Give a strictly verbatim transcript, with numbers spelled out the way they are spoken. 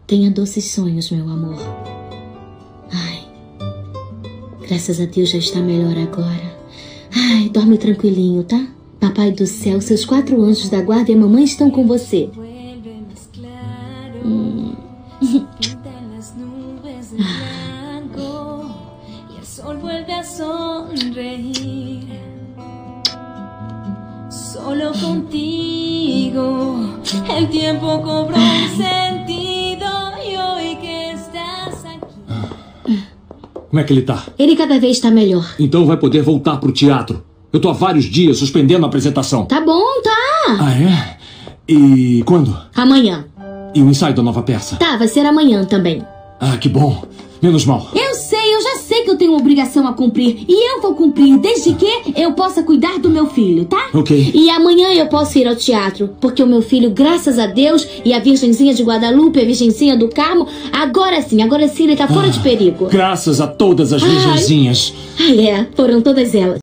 Tenha doces sonhos, meu amor. Ai, graças a Deus já está melhor agora. Ai, dorme tranquilinho, tá? Papai do céu, seus quatro anjos da guarda e a mamãe estão com você. Hum. Solo contigo el tiempo cobró un sentido y hoy que estás aqui. Como é que ele tá? Ele cada vez está melhor. Então vai poder voltar pro teatro. Eu tô há vários dias suspendendo a apresentação. Tá bom, tá. Ah, é? E quando? Amanhã. E o ensaio da nova peça? Tá, vai ser amanhã também. Ah, que bom. Menos mal. Eu sei, eu já sei que eu tenho uma obrigação a cumprir. E eu vou cumprir desde que eu possa cuidar do meu filho, tá? Ok. E amanhã eu posso ir ao teatro, porque o meu filho, graças a Deus, e a Virgenzinha de Guadalupe, a Virgenzinha do Carmo, agora sim, agora sim ele tá fora Ah, de perigo. Graças a todas as virgenzinhas. Ah, é, foram todas elas.